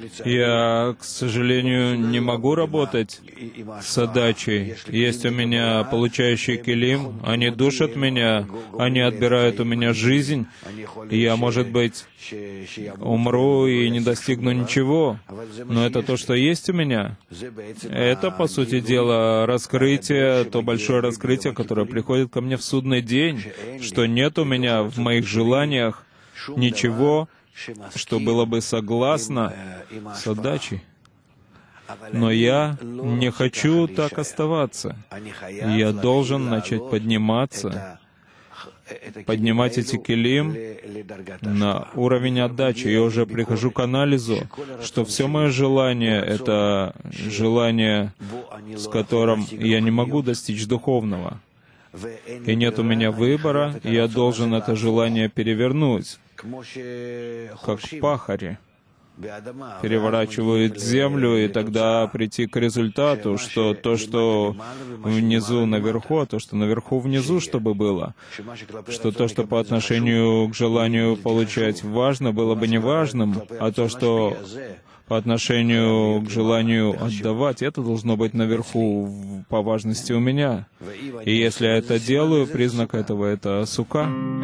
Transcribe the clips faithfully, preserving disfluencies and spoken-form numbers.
Я, к сожалению, не могу работать с отдачей. Есть у меня получающие келим, они душат меня, они отбирают у меня жизнь, и я, может быть, умру и не достигну ничего, но это то, что есть у меня. Это, по сути дела, раскрытие, то большое раскрытие, которое приходит ко мне в судный день, что нет у меня в моих желаниях ничего, что было бы согласно с отдачей. Но я не хочу так оставаться. Я должен начать подниматься, поднимать эти келим на уровень отдачи. Я уже прихожу к анализу, что все мое желание — это желание, с которым я не могу достичь духовного. И нет у меня выбора, и я должен это желание перевернуть, как пахари переворачивают землю, и тогда прийти к результату, что то, что внизу наверху, а то, что наверху внизу, чтобы было, что то, что по отношению к желанию получать важно, было бы не важным, а то, что по отношению к желанию отдавать, это должно быть наверху по важности у меня. И если я это делаю, признак этого — это сука.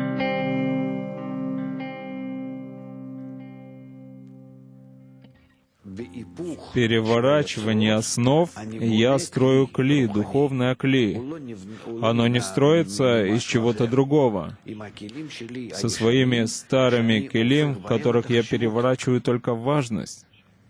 Переворачивание основ я строю кли, духовное кли. Оно не строится из чего-то другого. Со своими старыми келим, в которых я переворачиваю только важность.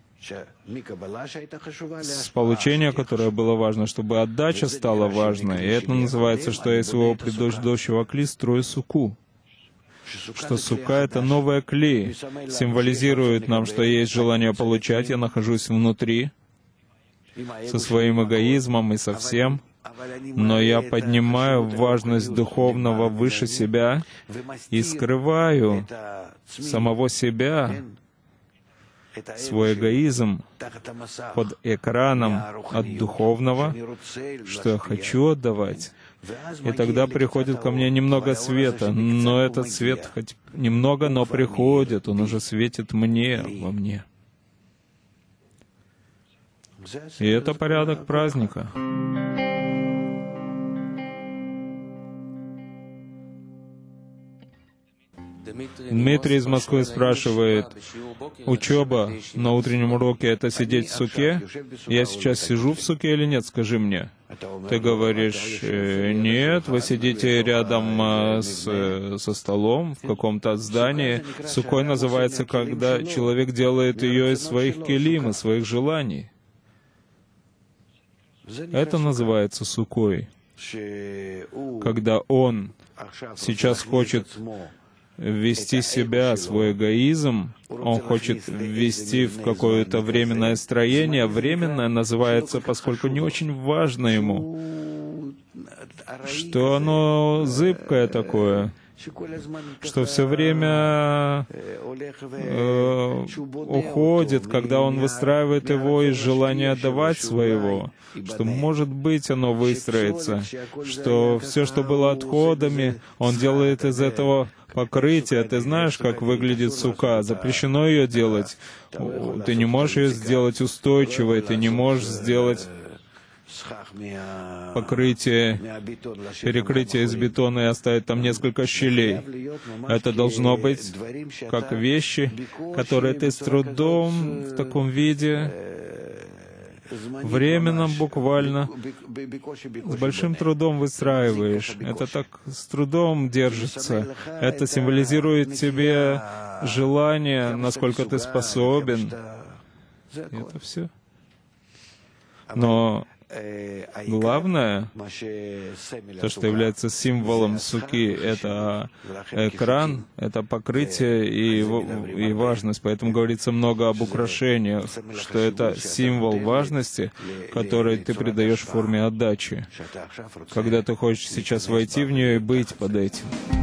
С получения, которое было важно, чтобы отдача стала важной. И это называется, что я из своего предыдущего кли строю суку. Что сука — это новая кли, символизирует нам, что есть желание получать, я нахожусь внутри, со своим эгоизмом и со всем, но я поднимаю важность духовного выше себя и скрываю самого себя, свой эгоизм под экраном от духовного, что я хочу отдавать. И тогда приходит ко мне немного света, но этот свет хоть немного, но приходит, он уже светит мне, во мне. И это порядок праздника. Дмитрий из Москвы спрашивает, учеба на утреннем уроке — это сидеть в суке? Я сейчас сижу в суке или нет, скажи мне. Ты говоришь, нет, вы сидите рядом с, со столом в каком-то здании. Сукой называется, когда человек делает ее из своих келим, из своих желаний. Это называется сукой. Когда он сейчас хочет ввести себя, свой эгоизм, он хочет ввести в какое-то временное строение. Временное называется, поскольку не очень важно ему, что оно зыбкое такое, что все время э, уходит, когда он выстраивает его из желания отдавать своего, что, может быть, оно выстроится, что все, что было отходами, он делает из этого покрытие. Ты знаешь, как выглядит сука? Запрещено ее делать. Ты не можешь ее сделать устойчивой, ты не можешь сделать покрытие, перекрытие из бетона и оставить там несколько щелей. Это должно быть как вещи, которые ты с трудом в таком виде, временном буквально, с большим трудом выстраиваешь. Это так с трудом держится. Это символизирует тебе желание, насколько ты способен. И это все. Но главное, то, что является символом суки, это экран, это покрытие и, и важность. Поэтому говорится много об украшениях, что это символ важности, который ты придаешь в форме отдачи, когда ты хочешь сейчас войти в нее и быть под этим.